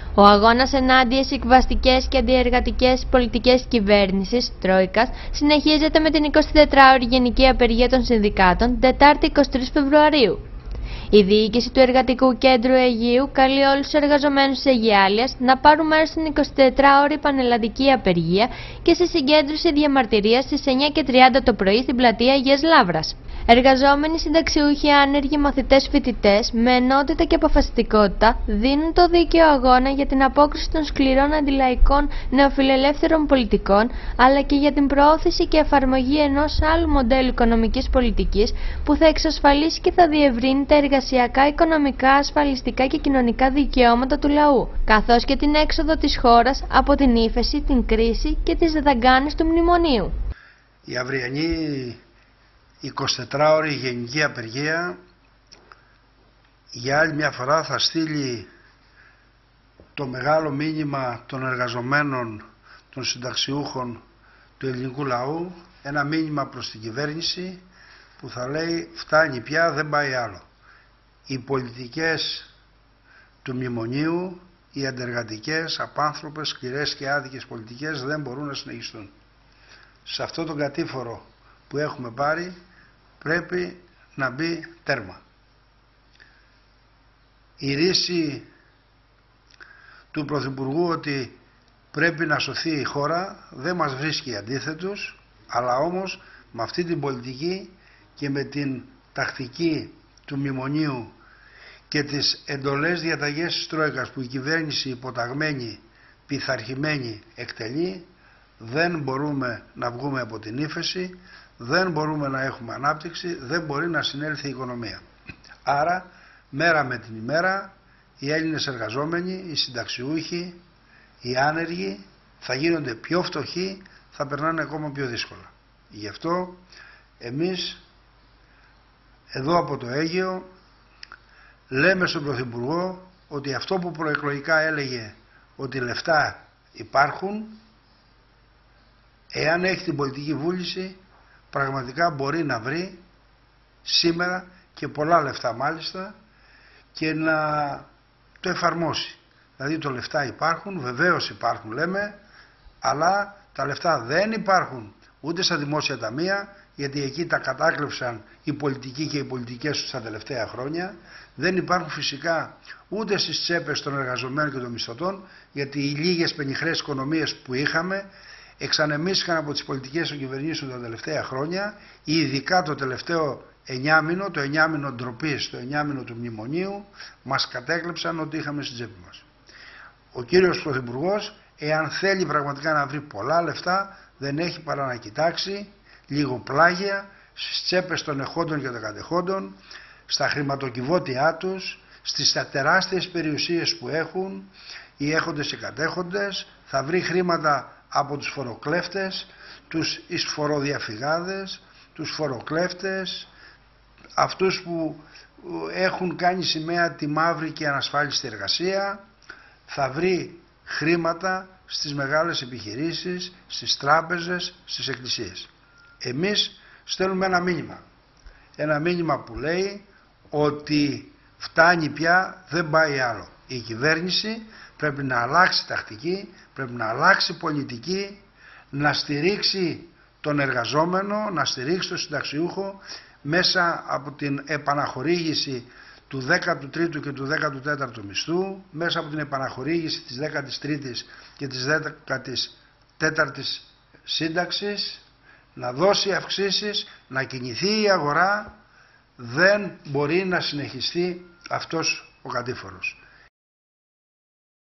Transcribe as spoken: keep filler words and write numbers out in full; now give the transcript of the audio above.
Ο αγώνας ενάντια στις εκβαστικές και αντιεργατικές πολιτικές κυβέρνησης Τρόικας συνεχίζεται με την εικοσιτετράωρη γενική απεργία των συνδικάτων Τετάρτη εικοστή τρίτη Φεβρουαρίου. Η διοίκηση του Εργατικού Κέντρου Αιγαίου καλεί όλους τους εργαζομένους της Αιγιάλειας να πάρουν μέρος στην εικοσιτετράωρη πανελλαδική απεργία και στη συγκέντρωση διαμαρτυρίας στις εννιά και τριάντα το πρωί στην πλατεία Αγίας Λαύρας. Εργαζόμενοι, συνταξιούχοι, άνεργοι, μαθητές, φοιτητές, με ενότητα και αποφασιστικότητα δίνουν το δίκαιο αγώνα για την απόκριση των σκληρών αντιλαϊκών νεοφιλελεύθερων πολιτικών, αλλά και για την προώθηση και εφαρμογή ενός άλλου μοντέλου οικονομικής πολιτικής που θα εξασφαλίσει και θα διευρύνει τα εργασιακά, οικονομικά, ασφαλιστικά και κοινωνικά δικαιώματα του λαού, καθώς και την έξοδο της χώρας από την ύφεση, την κρίση και τις δαγκάνες του μνημονίου. Η αυριανή εικοσιτετράωρη γενική απεργία για άλλη μια φορά θα στείλει το μεγάλο μήνυμα των εργαζομένων, των συνταξιούχων του ελληνικού λαού, ένα μήνυμα προς την κυβέρνηση που θα λέει φτάνει πια, δεν πάει άλλο. Οι πολιτικές του μνημονίου, οι αντεργατικές, απάνθρωπες, σκληρές και άδικες πολιτικές δεν μπορούν να συνεχιστούν. Σε αυτό τον κατήφορο που έχουμε πάρει πρέπει να μπει τέρμα. Η ρίση του Πρωθυπουργού ότι πρέπει να σωθεί η χώρα δεν μας βρίσκει αντίθετους, αλλά όμως με αυτή την πολιτική και με την τακτική του μνημονίου και τις εντολές διαταγές της Τρόικας που η κυβέρνηση υποταγμένη, πειθαρχημένη εκτελεί, δεν μπορούμε να βγούμε από την ύφεση, δεν μπορούμε να έχουμε ανάπτυξη, δεν μπορεί να συνέλθει η οικονομία. Άρα, μέρα με την ημέρα, οι Έλληνες εργαζόμενοι, οι συνταξιούχοι, οι άνεργοι θα γίνονται πιο φτωχοί, θα περνάνε ακόμα πιο δύσκολα. Γι' αυτό εμείς εδώ από το Αίγαιο λέμε στον Πρωθυπουργό ότι αυτό που προεκλογικά έλεγε ότι λεφτά υπάρχουν, εάν έχει την πολιτική βούληση, πραγματικά μπορεί να βρει σήμερα και πολλά λεφτά μάλιστα και να το εφαρμόσει. Δηλαδή το λεφτά υπάρχουν, βεβαίως υπάρχουν λέμε, αλλά τα λεφτά δεν υπάρχουν ούτε στα δημόσια ταμεία, γιατί εκεί τα κατάκλεψαν οι πολιτικοί και οι πολιτικές τους τα τελευταία χρόνια. Δεν υπάρχουν φυσικά ούτε στις τσέπες των εργαζομένων και των μισθωτών, γιατί οι λίγες πενιχρές οικονομίες που είχαμε εξανεμίστηκαν από τις πολιτικές των κυβερνήσεων τα τελευταία χρόνια, ειδικά το τελευταίο εννιάμηνο, το εννιάμηνο ντροπής, το εννιάμηνο του μνημονίου, μας κατέκλεψαν ό,τι είχαμε στην τσέπη μας. Ο κύριος Πρωθυπουργός, εάν θέλει πραγματικά να βρει πολλά λεφτά, δεν έχει παρά να κοιτάξει λίγο πλάγια στις τσέπες των εχόντων και των κατεχόντων, στα χρηματοκιβώτια τους, στις τεράστιες περιουσίες που έχουν οι έχοντες και κατέχοντες, θα βρει χρήματα από τους φοροκλέφτες, τους εισφοροδιαφυγάδες, τους φοροκλέφτες, αυτούς που έχουν κάνει σημαία τη μαύρη και ανασφάλιστη εργασία, θα βρει χρήματα στις μεγάλες επιχειρήσεις, στις τράπεζες, στις εκκλησίες. Εμείς στέλνουμε ένα μήνυμα. Ένα μήνυμα που λέει ότι φτάνει πια, δεν πάει άλλο. Η κυβέρνηση πρέπει να αλλάξει τακτική, πρέπει να αλλάξει πολιτική, να στηρίξει τον εργαζόμενο, να στηρίξει τον συνταξιούχο μέσα από την επαναχορήγηση του δέκατου τρίτου και του δέκατου τέταρτου μισθού, μέσα από την επαναχορήγηση της δέκατης τρίτης και της δέκατης τέταρτης σύνταξης, να δώσει αυξήσεις, να κινηθεί η αγορά. Δεν μπορεί να συνεχιστεί αυτός ο κατήφορος.